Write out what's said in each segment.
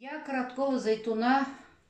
Я Короткова Зайтуна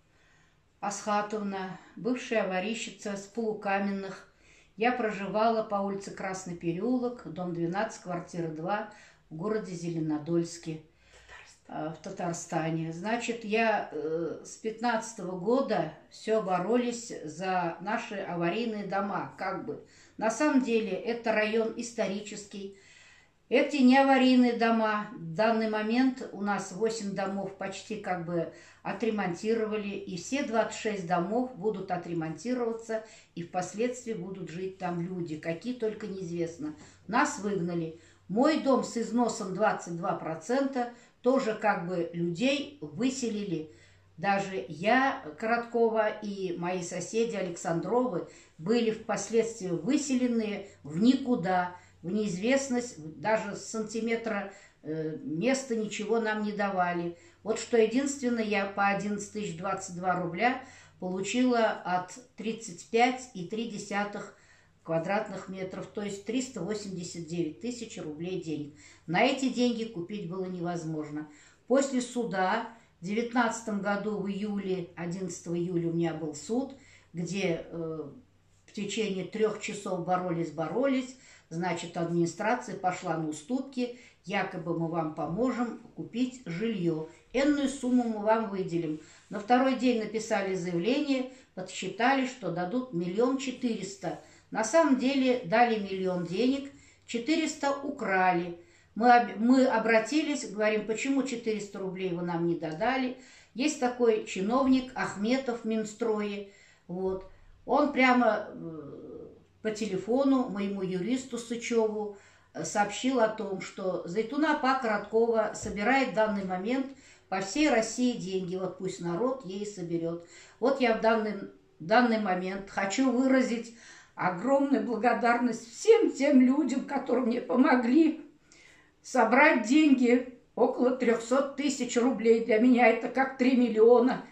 Асхатовна, бывшая аварийщица с Полукаменных. Я проживала по улице Красный переулок, дом 12, квартира 2 в городе Зеленодольске, в Татарстане. Значит, я с 15-го года все боролись за наши аварийные дома, как бы. На самом деле это район исторический. Эти не аварийные дома. В данный момент у нас 8 домов почти как бы отремонтировали, и все 26 домов будут отремонтироваться, и впоследствии будут жить там люди, какие только неизвестно. Нас выгнали. Мой дом с износом 22%, тоже как бы людей выселили. Даже я, Короткова, и мои соседи Александровы были впоследствии выселены в никуда, в неизвестность, даже с сантиметра места ничего нам не давали. Вот что единственное, я по 11 тысяч 22 рубля получила от 35,3 квадратных метров, то есть 389 тысяч рублей денег. На эти деньги купить было невозможно. После суда в 2019 году в июле, 11 июля у меня был суд, где в течение 3 часов боролись. Значит, администрация пошла на уступки, якобы мы вам поможем купить жилье. Энную сумму мы вам выделим. На второй день написали заявление, подсчитали, что дадут 1 400 000. На самом деле дали 1 000 000 денег, 400 украли. Мы обратились, говорим, почему 400 рублей вы нам не додали. Есть такой чиновник Ахметов в Минстрое, вот. Он прямо по телефону моему юристу Сычеву сообщил о том, что Зайтуна Короткова собирает в данный момент по всей России деньги. Вот пусть народ ей соберет. Вот я в данный момент хочу выразить огромную благодарность всем тем людям, которые мне помогли собрать деньги, около 300 тысяч рублей. Для меня это как 3 миллиона.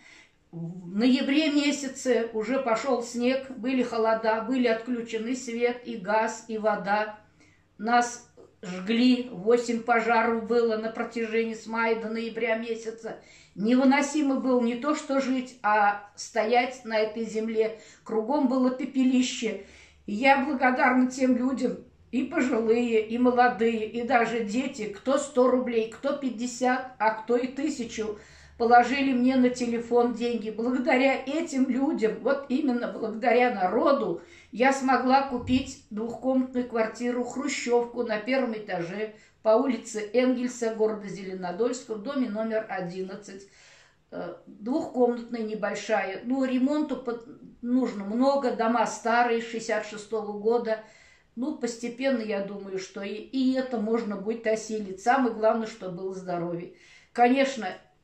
В ноябре месяце уже пошел снег, были холода, были отключены свет и газ, и вода. Нас жгли, 8 пожаров было на протяжении с мая до ноября месяца. Невыносимо было не то что жить, а стоять на этой земле. Кругом было пепелище. И я благодарна тем людям, и пожилые, и молодые, и даже дети, кто 100 рублей, кто 50, а кто и 1000, положили мне на телефон деньги. Благодаря этим людям, вот именно благодаря народу, я смогла купить двухкомнатную квартиру, хрущевку на 1-м этаже по улице Энгельса, города Зеленодольска, в доме номер 11. Двухкомнатная, небольшая. Ну, ремонту нужно много, дома старые, 66-го года. Ну, постепенно, я думаю, что и это можно будет осилить. Самое главное, чтобы было здоровье. Конечно,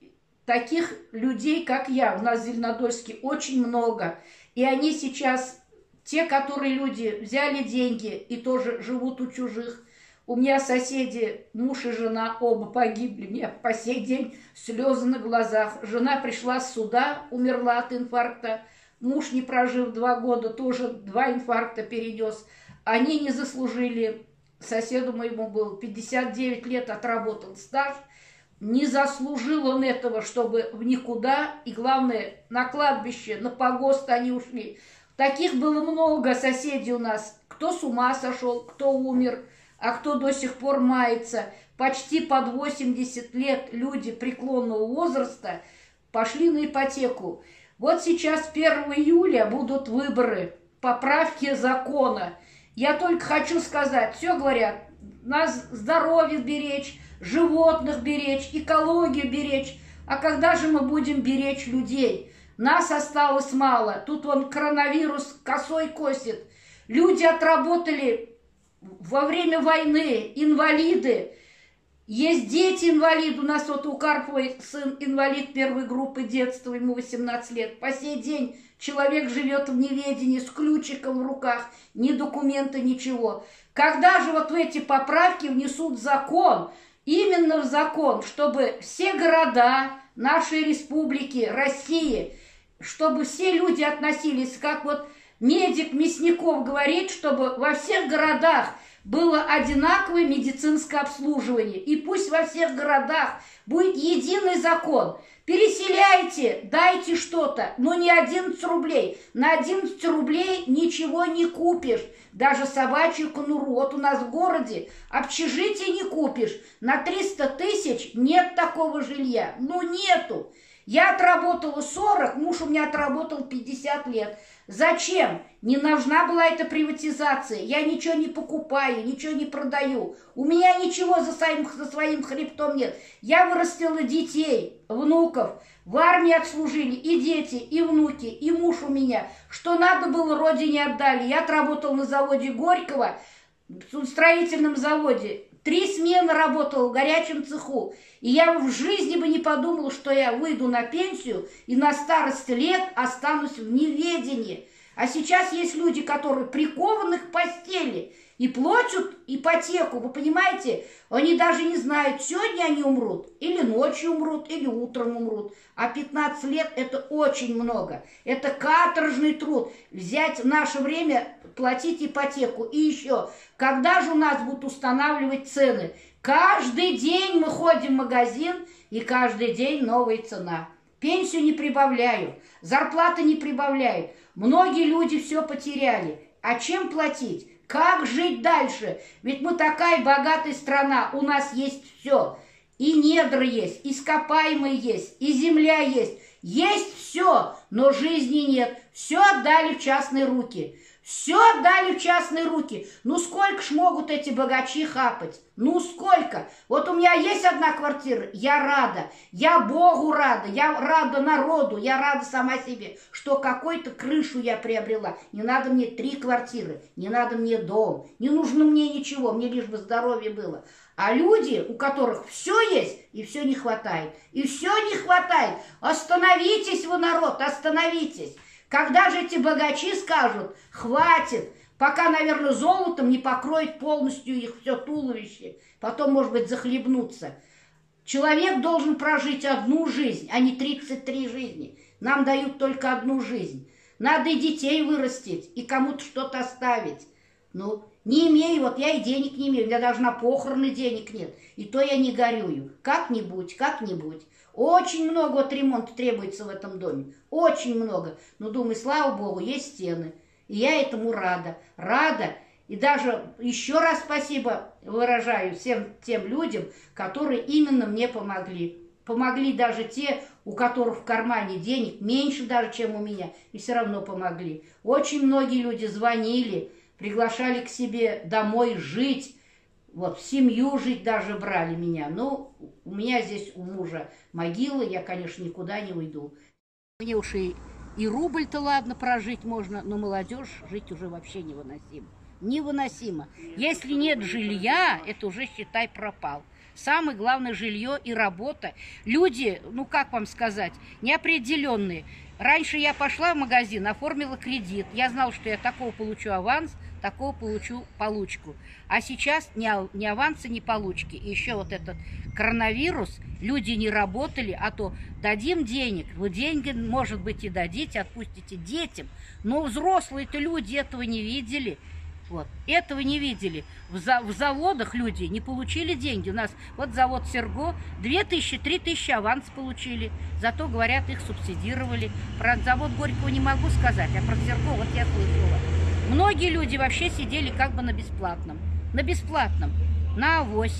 таких людей, как я, у нас в Зеленодольске очень много. И они сейчас, те, которые люди взяли деньги и тоже живут у чужих. У меня соседи, муж и жена, оба погибли. У меня по сей день слезы на глазах. Жена пришла с суда, умерла от инфаркта. Муж, не прожив 2 года, тоже 2 инфаркта перенес. Они не заслужили. Соседу моему был 59 лет, отработал стаж. Не заслужил он этого, чтобы в никуда, и главное, на кладбище, на погост они ушли. Таких было много соседей у нас. Кто с ума сошел, кто умер, а кто до сих пор мается. Почти под 80 лет люди преклонного возраста пошли на ипотеку. Вот сейчас 1 июля будут выборы, поправки закона. Я только хочу сказать, все говорят, нас здоровье беречь, животных беречь, экологию беречь. А когда же мы будем беречь людей? Нас осталось мало. Тут вон коронавирус косой косит. Люди отработали во время войны, инвалиды. Есть дети-инвалиды. У нас вот у Карповой сын инвалид 1-й группы детства, ему 18 лет. По сей день человек живет в неведении, с ключиком в руках, ни документа, ничего. Когда же вот в эти поправки внесут закон, именно в закон, чтобы все города нашей республики, России, чтобы все люди относились, как вот медик Мясников говорит, чтобы во всех городах было одинаковое медицинское обслуживание. И пусть во всех городах будет единый закон. Переселяйте, дайте что-то, но не 11 рублей. На 11 рублей ничего не купишь. Даже собачью конуру. Вот у нас в городе общежитие не купишь. На 300 тысяч нет такого жилья. Ну, нету. Я отработала 40, муж у меня отработал 50 лет. Зачем? Не нужна была эта приватизация. Я ничего не покупаю, ничего не продаю. У меня ничего за своим хребтом нет. Я вырастила детей, внуков. В армии отслужили и дети, и внуки, и муж у меня. Что надо было, родине отдали. Я отработала на заводе Горького, в строительном заводе. 3 смены работала в горячем цеху. И я в жизни бы не подумала, что я выйду на пенсию и на старости лет останусь в неведении. А сейчас есть люди, которые прикованы к постели и платят ипотеку. Вы понимаете, они даже не знают, сегодня они умрут, или ночью умрут, или утром умрут. А 15 лет – это очень много. Это каторжный труд. Взять в наше время, платить ипотеку. И еще, когда же у нас будут устанавливать цены? Каждый день мы ходим в магазин, и каждый день новая цена. Пенсию не прибавляют, зарплаты не прибавляют. Многие люди все потеряли. А чем платить? Как жить дальше? Ведь мы такая богатая страна, у нас есть все. И недра есть, и ископаемые есть, и земля есть. Есть все, но жизни нет. Все отдали в частные руки. Все отдали в частные руки. Ну сколько ж могут эти богачи хапать? Ну сколько? Вот у меня есть одна квартира, я рада. Я Богу рада, я рада народу, я рада сама себе, что какую-то крышу я приобрела. Не надо мне 3 квартиры, не надо мне дом, не нужно мне ничего, мне лишь бы здоровье было. А люди, у которых все есть, и все не хватает. И все не хватает. Остановитесь вы, народ, остановитесь. Когда же эти богачи скажут, хватит, пока, наверное, золотом не покроет полностью их все туловище, потом, может быть, захлебнуться. Человек должен прожить одну жизнь, а не 33 жизни. Нам дают только одну жизнь. Надо и детей вырастить, и кому-то что-то оставить. Ну, не имею, вот я и денег не имею, у меня даже на похороны денег нет. И то я не горюю. Как-нибудь, как-нибудь. Очень много вот ремонта требуется в этом доме. Очень много. Но думаю, слава Богу, есть стены. И я этому рада. Рада. И даже еще раз спасибо выражаю всем тем людям, которые именно мне помогли. Помогли даже те, у которых в кармане денег меньше даже, чем у меня. И все равно помогли. Очень многие люди звонили, приглашали к себе домой жить. Вот, в семью жить даже брали меня. Ну, у меня здесь у мужа могила, я, конечно, никуда не уйду. Мне уж и рубль-то ладно прожить можно, но молодежь жить уже вообще невыносимо. Невыносимо. Если нет жилья, это уже, считай, пропал. Самое главное жилье и работа. Люди, ну как вам сказать, неопределенные. Раньше я пошла в магазин, оформила кредит. Я знала, что я такого получу аванс, такого получу получку. А сейчас ни аванса, ни получки. И еще вот этот коронавирус, люди не работали, а то дадим денег. Вы деньги, может быть, и дадите, отпустите детям. Но взрослые-то люди этого не видели. Вот, этого не видели. В заводах люди не получили деньги. У нас вот завод Серго 2000-3000 аванс получили. Зато, говорят, их субсидировали. Про завод Горького не могу сказать, а про Серго вот я слышала. Многие люди вообще сидели как бы на бесплатном. На бесплатном. На авось.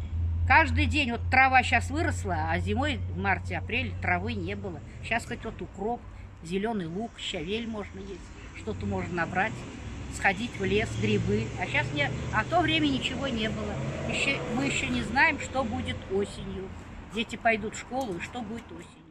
Каждый день, вот трава сейчас выросла, а зимой, в марте-апреле травы не было. Сейчас хоть вот укроп, зеленый лук, щавель можно есть, что-то можно набрать. Сходить в лес, грибы. А сейчас нет, а в то время ничего не было. Мы еще не знаем, что будет осенью. Дети пойдут в школу, и что будет осенью.